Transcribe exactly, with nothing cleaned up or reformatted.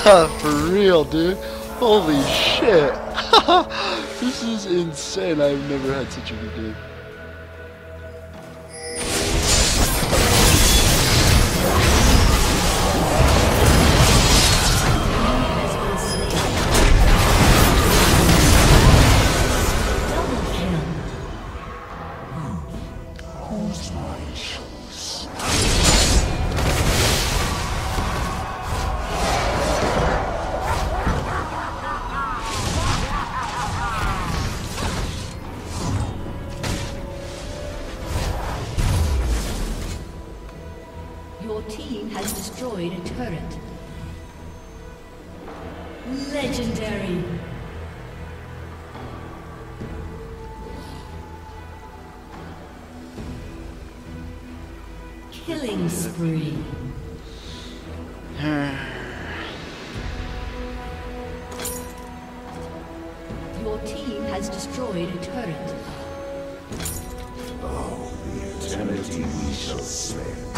For real, dude. Holy shit. This is insane. I've never had such a good day. Your team has destroyed a turret. Legendary. Killing spree. Your team has destroyed a turret. Oh, the eternity we shall spend.